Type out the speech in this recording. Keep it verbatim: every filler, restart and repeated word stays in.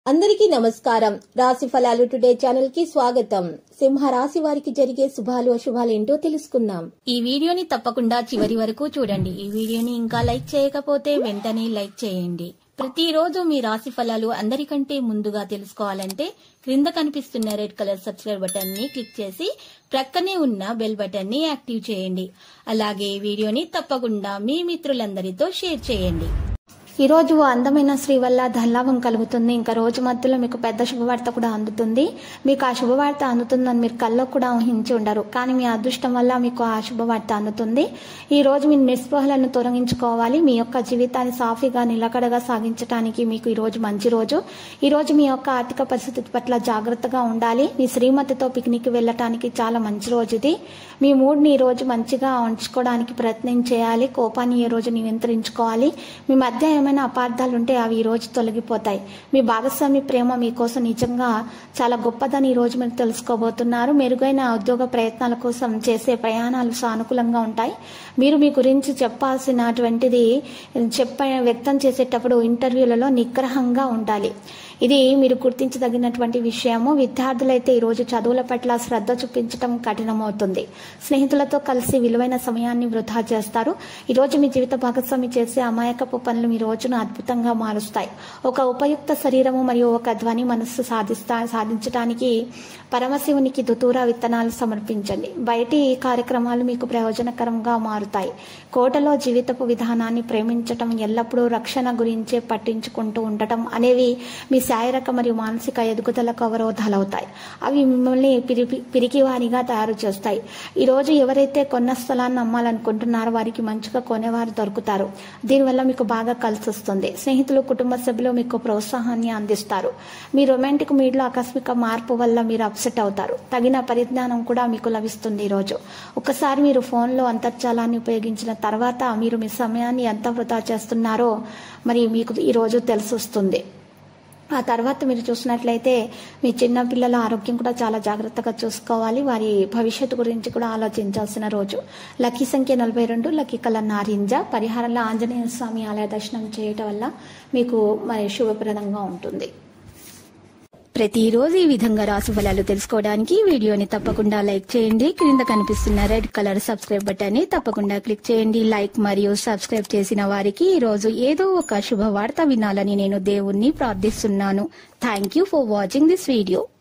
అందరికీ నమస్కారం. రాశి ఫలాలు టుడే ఛానల్ కి స్వాగతం. సింహ రాశి వారికి జరిగే శుభాలు అశుభాలు ఏంటో తెలుసుకుందాం. ఈ వీడియోని తప్పకుండా చివరి వరకు చూడండి. ఈ వీడియోని ఇంకా లైక్ చేయకపోతే వెంటనే లైక్ చేయండి. ప్రతిరోజు మీ రాశి ఫలాలు అందరికంటే ముందుగా తెలుసుకోవాలంటే క్రింద కనిపిస్తున్న రెడ్ కలర్ సబ్స్క్రైబ్ బటన్ ని క్లిక్ చేసి ప్రక్కనే ఉన్న బెల్ బటన్ ని యాక్టివ్ చేయండి. అలాగే ఈ వీడియోని తప్పకుండా మీ మిత్రులందరితో షేర్ చేయండి. ఈ రోజు అందమైన స్త్రీ వల్ల ధనలాభం కలుగుతుంది. ఇంకా రోజు మధ్యలో మీకు పెద్ద శుభవార్త కూడా అందుతుంది. మీకు ఆ శుభవార్త అందుతుందని మీరు కల్లో కూడా ఊహించి ఉండరు, కానీ మీ అదృష్టం వల్ల మీకు ఆ శుభవార్త అందుతుంది. ఈ రోజు మీ నిస్పృహలను తొలగించుకోవాలి. మీ యొక్క జీవితాన్ని సాఫీగా నిలకడగా సాగించడానికి మీకు ఈ రోజు మంచి రోజు. ఈ రోజు మీ యొక్క ఆర్థిక పరిస్థితి పట్ల జాగ్రత్తగా ఉండాలి. మీ శ్రీమతితో పిక్నిక్ వెళ్ళటానికి చాలా మంచి రోజు ఇది. మీ మూడ్ని ఈ రోజు మంచిగా ఉంచుకోవడానికి ప్రయత్నం చేయాలి. కోపాన్ని ఈ రోజు నియంత్రించుకోవాలి. మీ మధ్య ఏమైనా అపార్థాలు ఉంటే అవి ఈ రోజు తొలగిపోతాయి. మీ భాగస్వామి ప్రేమ మీకోసం నిజంగా చాలా గొప్పదని ఈ రోజు మీరు తెలుసుకోబోతున్నారు. మెరుగైన ఉద్యోగ ప్రయత్నాల కోసం చేసే ప్రయాణాలు సానుకూలంగా ఉంటాయి. మీరు మీ గురించి చెప్పాల్సినటువంటిది చెప్ప వ్యక్తం చేసేటప్పుడు ఇంటర్వ్యూలలో నిగ్రహంగా ఉండాలి. ఇది మీరు గుర్తించదగినటువంటి విషయము. విద్యార్థులైతే ఈ రోజు చదువుల పట్ల శ్రద్ధ చూపించడం కఠినమవుతుంది. స్నేహితులతో కలిసి విలువైన సమయాన్ని వృధా చేస్తారు. ఈ రోజు మీ జీవిత భాగస్వామి చేసే అమాయకపు పనులు మీ రోజును అద్భుతంగా మారుస్తాయి. ఒక ఉపయుక్త శరీరము మరియు ఒక ధ్వని మనస్సు సాధిస్తా సాధించడానికి పరమశివునికి దుతూర విత్తనాలు సమర్పించండి. బయటి కార్యక్రమాలు మీకు ప్రయోజనకరంగా మారుతాయి. కోటలో జీవితపు విధానాన్ని ప్రేమించటం, ఎల్లప్పుడూ రక్షణ గురించే పట్టించుకుంటూ ఉండటం అనేవి మీ శారీరక మరియు మానసిక ఎదుగుదలకు అవరోధాలవుతాయి. అవి మిమ్మల్ని పిరికి పిరికివారిగా తయారు చేస్తాయి. ఈ రోజు ఎవరైతే కొన్న స్థలాన్ని అమ్మాలనుకుంటున్నారో వారికి మంచిగా కొనేవారు దొరుకుతారు. దీనివల్ల మీకు బాగా కలిసి వస్తుంది. స్నేహితులు, కుటుంబ సభ్యులు మీకు ప్రోత్సాహాన్ని అందిస్తారు. మీ రొమాంటిక్ మూడ్లో ఆకస్మిక మార్పు వల్ల మీరు అప్సెట్ అవుతారు. తగిన పరిజ్ఞానం కూడా మీకు లభిస్తుంది. ఈ రోజు ఒకసారి మీరు ఫోన్లో అంతర్జాలాన్ని ఉపయోగించిన తర్వాత మీరు మీ సమయాన్ని ఎంత వృధా చేస్తున్నారో మరి మీకు ఈ రోజు తెలిసి వస్తుంది. ఆ తర్వాత మీరు చూసినట్లయితే మీ చిన్న పిల్లల ఆరోగ్యం కూడా చాలా జాగ్రత్తగా చూసుకోవాలి. వారి భవిష్యత్తు గురించి కూడా ఆలోచించాల్సిన రోజు. లక్కీ సంఖ్య నలభై రెండు, లక్కీ కలర్ నారింజ. పరిహారంలో ఆంజనేయ స్వామి ఆలయ దర్శనం చేయటం వల్ల మీకు మరి శుభప్రదంగా ఉంటుంది. ప్రతిరోజు ఈ విధంగా రాశి ఫలాలు తెలుసుకోవడానికి వీడియోని తప్పకుండా లైక్ చేయండి. క్రింద కనిపిస్తున్న రెడ్ కలర్ సబ్స్క్రైబ్ బటన్ ని తప్పకుండా క్లిక్ చేయండి. లైక్ మరియు సబ్స్క్రైబ్ చేసిన వారికి ఈ రోజు ఏదో ఒక శుభవార్త వినాలని నేను దేవుణ్ణి ప్రార్థిస్తున్నాను. Thank you for watching this video.